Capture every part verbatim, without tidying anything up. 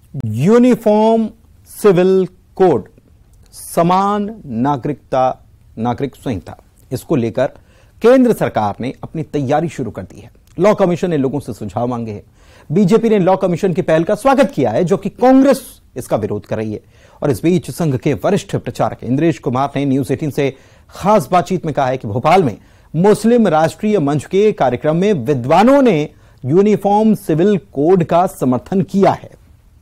Uniform civil code, समान नागरिकता नागरिक संहिता, इसको लेकर केंद्र सरकार ने अपनी तैयारी शुरू कर दी है। लॉ कमीशन ने लोगों से सुझाव मांगे हैं। बीजेपी ने लॉ कमीशन की पहल का स्वागत किया है, जो कि कांग्रेस इसका विरोध कर रही है। और इस बीच संघ के वरिष्ठ प्रचारक इंद्रेश कुमार ने न्यूज अठारह से खास बातचीत में कहा है कि भोपाल में मुस्लिम राष्ट्रीय मंच के कार्यक्रम में विद्वानों ने यूनिफॉर्म सिविल कोड का समर्थन किया है।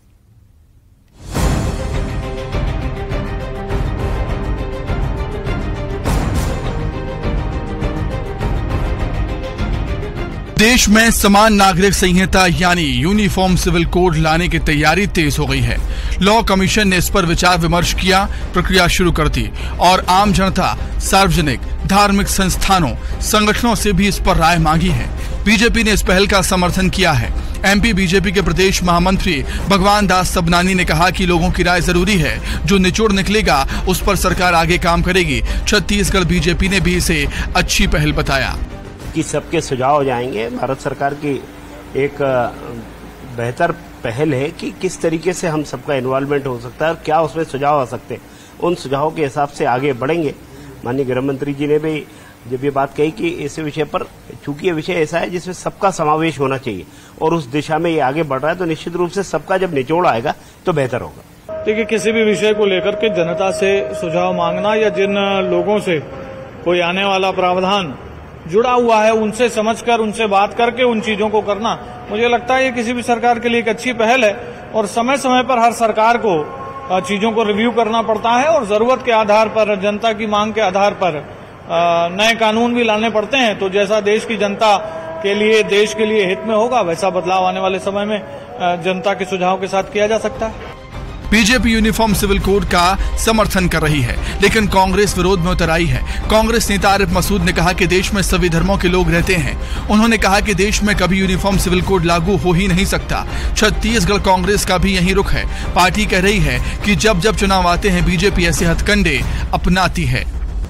देश में समान नागरिक संहिता यानी यूनिफॉर्म सिविल कोड लाने की तैयारी तेज हो गई है। लॉ कमीशन ने इस पर विचार विमर्श किया, प्रक्रिया शुरू कर दी और आम जनता, सार्वजनिक, धार्मिक संस्थानों, संगठनों से भी इस पर राय मांगी है। बीजेपी ने इस पहल का समर्थन किया है। एमपी बीजेपी के प्रदेश महामंत्री भगवान दास सबनानी ने कहा कि लोगों की राय जरूरी है, जो निचोड़ निकलेगा उस पर सरकार आगे काम करेगी। छत्तीसगढ़ बीजेपी ने भी इसे अच्छी पहल बताया कि सबके सुझाव जाएंगे। भारत सरकार की एक बेहतर पहल है कि किस तरीके से हम सबका इन्वॉल्वमेंट हो सकता है और क्या उसमें सुझाव आ सकते हैं, उन सुझावों के हिसाब से आगे बढ़ेंगे। माननीय गृह मंत्री जी ने भी जब ये बात कही कि इस विषय पर, चूंकि ये विषय ऐसा है जिसमें सबका समावेश होना चाहिए और उस दिशा में ये आगे बढ़ रहा है, तो निश्चित रूप से सबका जब निचोड़ आएगा तो बेहतर होगा। देखिए, किसी भी विषय को लेकर के जनता से सुझाव मांगना या जिन लोगों से कोई आने वाला प्रावधान जुड़ा हुआ है उनसे समझकर, उनसे बात करके उन चीजों को करना, मुझे लगता है ये किसी भी सरकार के लिए एक अच्छी पहल है। और समय समय पर हर सरकार को चीजों को रिव्यू करना पड़ता है और जरूरत के आधार पर, जनता की मांग के आधार पर नए कानून भी लाने पड़ते हैं। तो जैसा देश की जनता के लिए, देश के लिए हित में होगा, वैसा बदलाव आने वाले समय में जनता के सुझाव के साथ किया जा सकता है। बीजेपी यूनिफॉर्म सिविल कोड का समर्थन कर रही है, लेकिन कांग्रेस विरोध में उतर आई है। कांग्रेस नेता आरिफ मसूद ने कहा कि देश में सभी धर्मों के लोग रहते हैं। उन्होंने कहा कि देश में कभी यूनिफॉर्म सिविल कोड लागू हो ही नहीं सकता। छत्तीसगढ़ कांग्रेस का भी यही रुख है। पार्टी कह रही है कि जब जब चुनाव आते हैं बीजेपी ऐसे हथकंडे अपनाती है।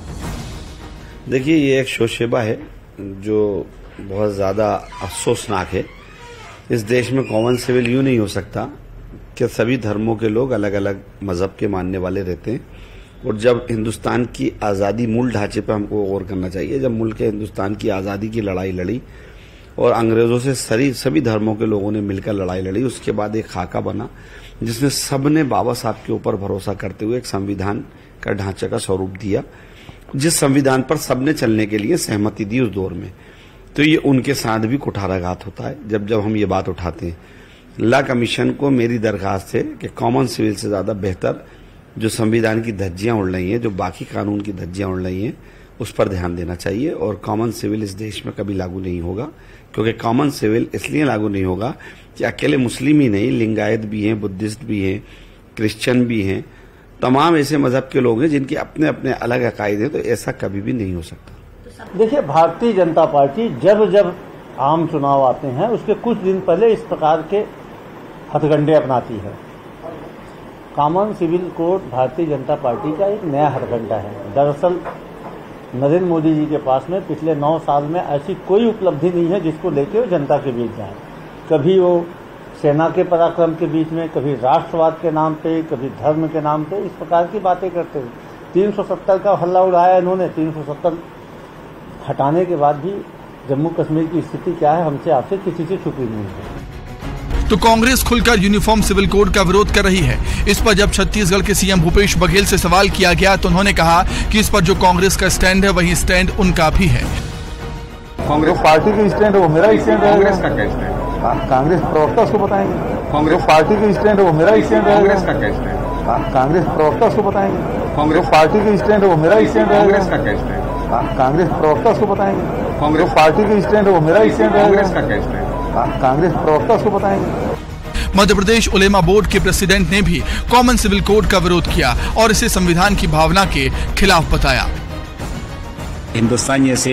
देखिए, ये एक शोशेबा है जो बहुत ज्यादा अफसोसनाक है। इस देश में कॉमन सिविल यूं नहीं हो सकता कि सभी धर्मों के लोग अलग अलग मजहब के मानने वाले रहते हैं। और जब हिंदुस्तान की आज़ादी, मूल ढांचे पर हमको गौर करना चाहिए, जब मुल्क हिंदुस्तान की आज़ादी की लड़ाई लड़ी और अंग्रेजों से सभी सभी धर्मों के लोगों ने मिलकर लड़ाई लड़ी, उसके बाद एक खाका बना जिसमें सबने बाबा साहब के ऊपर भरोसा करते हुए एक संविधान का ढांचे का स्वरूप दिया, जिस संविधान पर सबने चलने के लिए सहमति दी उस दौर में। तो ये उनके साथ भी कुठाराघात होता है जब जब हम ये बात उठाते हैं। लॉ कमीशन को मेरी दरखास्त है कि कॉमन सिविल से ज्यादा बेहतर जो संविधान की धज्जियां उड़ रही हैं, जो बाकी कानून की धज्जियां उड़ रही हैं, उस पर ध्यान देना चाहिए। और कॉमन सिविल इस देश में कभी लागू नहीं होगा, क्योंकि कॉमन सिविल इसलिए लागू नहीं होगा कि अकेले मुस्लिम ही नहीं, लिंगायत भी हैं, बुद्धिस्ट भी हैं, क्रिश्चियन भी हैं, तमाम ऐसे मजहब के लोग हैं जिनके अपने अपने अलग अकायदे हैं। तो ऐसा कभी भी नहीं हो सकता। देखिए, भारतीय जनता पार्टी जब जब आम चुनाव आते हैं उसके कुछ दिन पहले इस प्रकार के हथकंडे अपनाती है। Common civil code Bharatiya Janata party का एक नया हथकंडा है। दरअसल नरेंद्र मोदी जी के पास में पिछले नौ साल में ऐसी कोई उपलब्धि नहीं है जिसको लेके वो जनता के बीच जाए। कभी वो सेना के पराक्रम के बीच में, कभी राष्ट्रवाद के नाम पे, कभी धर्म के नाम पे इस प्रकार की बातें करते हैं। तीन सौ सत्तर का हल्ला उड़ाया इन्होंने। तीन सौ सत्तर हटाने के बाद भी जम्मू कश्मीर की स्थिति क्या है हमसे आपसे किसी से छुपी नहीं है। तो कांग्रेस खुलकर यूनिफॉर्म सिविल कोड का विरोध कर रही है। इस पर जब छत्तीसगढ़ के सीएम भूपेश बघेल से सवाल किया गया तो उन्होंने कहा कि इस पर जो कांग्रेस का स्टैंड है वही स्टैंड उनका भी है। कांग्रेस पार्टी का स्टैंड है वो मेरा स्टैंड है। कांग्रेस का क्या स्टैंड? कांग्रेस प्रवक्ता उसको बताएंगे। कांग्रेस पार्टी का स्टैंड है वो मेरा स्टैंड है। कांग्रेस का क्या स्टैंड? कांग्रेस प्रवक्ता उसको बताएंगे। कांग्रेस पार्टी का स्टैंड है वो मेरा स्टैंड है। कांग्रेस का क्या स्टैंड? कांग्रेस प्रवक्ता उसको बताएंगे। कांग्रेस पार्टी का स्टैंड है वो मेरा स्टैंड है। कांग्रेस का क्या स्टैंड? कांग्रेस प्रवक्ता उसको बताएंगे। मध्य प्रदेश उलेमा बोर्ड के प्रेसिडेंट ने भी कॉमन सिविल कोड का विरोध किया और इसे संविधान की भावना के खिलाफ बताया। हिंदुस्तान जैसे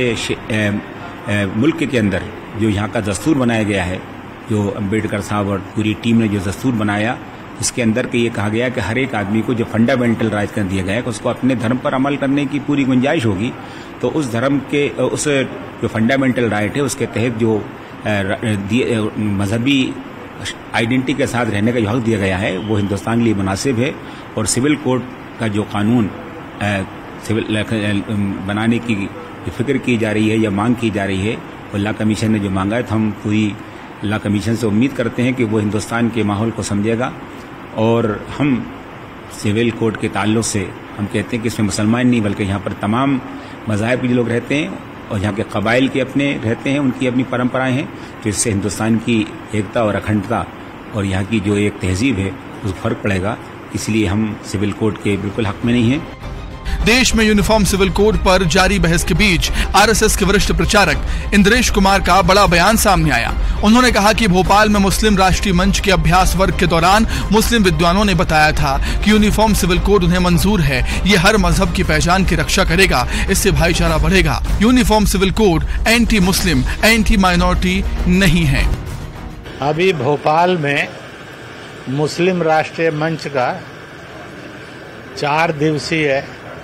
मुल्क के अंदर जो यहाँ का दस्तूर बनाया गया है, जो अम्बेडकर साहब और पूरी टीम ने जो दस्तूर बनाया, इसके अंदर के ये कहा गया कि हर एक आदमी को जो फंडामेंटल राइट कर दिया गया है, उसको अपने धर्म पर अमल करने की पूरी गुंजाइश होगी। तो उस धर्म के उस जो फंडामेंटल राइट है उसके तहत जो मजहबी आइडेंटिटी के साथ रहने का जो हक दिया गया है वो हिंदुस्तान के लिए मुनासिब है। और सिविल कोड का जो कानून सिविल बनाने की फिक्र की जा रही है या मांग की जा रही है, और लॉ कमीशन ने जो मांगा है, तो हम पूरी लॉ कमीशन से उम्मीद करते हैं कि वो हिंदुस्तान के माहौल को समझेगा। और हम सिविल कोड के ताल्लुक से हम कहते हैं कि इसमें मुसलमान नहीं बल्कि यहाँ पर तमाम मज़ाहिब के लोग रहते हैं और यहाँ के कबाइल के अपने रहते हैं, उनकी अपनी परंपराएं हैं, तो इससे हिंदुस्तान की एकता और अखंडता और यहाँ की जो एक तहजीब है उस फर्क पड़ेगा। इसलिए हम सिविल कोड के बिल्कुल हक में नहीं हैं। देश में यूनिफॉर्म सिविल कोड पर जारी बहस के बीच आरएसएस के वरिष्ठ प्रचारक इंद्रेश कुमार का बड़ा बयान सामने आया। उन्होंने कहा कि भोपाल में मुस्लिम राष्ट्रीय मंच के अभ्यास वर्ग के दौरान मुस्लिम विद्वानों ने बताया था कि यूनिफॉर्म सिविल कोड उन्हें मंजूर है, ये हर मजहब की पहचान की रक्षा करेगा, इससे भाईचारा बढ़ेगा। Uniform civil code anti Muslim, anti minority नहीं है। अभी भोपाल में मुस्लिम राष्ट्रीय मंच का चार दिवसीय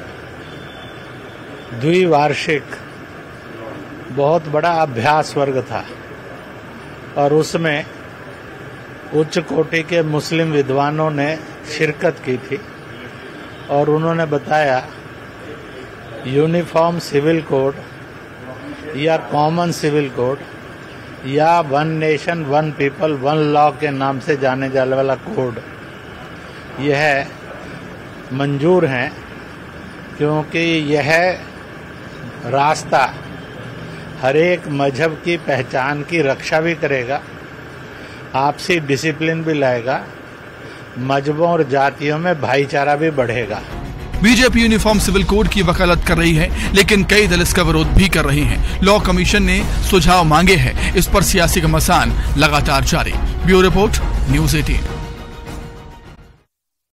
द्विवार्षिक बहुत बड़ा अभ्यास वर्ग था और उसमें उच्च कोटि के मुस्लिम विद्वानों ने शिरकत की थी और उन्होंने बताया यूनिफॉर्म सिविल कोड या कॉमन सिविल कोड या one nation one people one law के नाम से जाने जाने वाला कोड यह मंजूर है, क्योंकि यह रास्ता हर एक मजहब की पहचान की रक्षा भी करेगा, आपसी डिसिप्लिन भी लाएगा, मजहबों और जातियों में भाईचारा भी बढ़ेगा। बीजेपी यूनिफॉर्म सिविल कोड की वकालत कर रही है, लेकिन कई दल इसका विरोध भी कर रही हैं। लॉ कमीशन ने सुझाव मांगे हैं, इस पर सियासी घमासान लगातार जारी। ब्यूरो रिपोर्ट, न्यूज़ अठारह।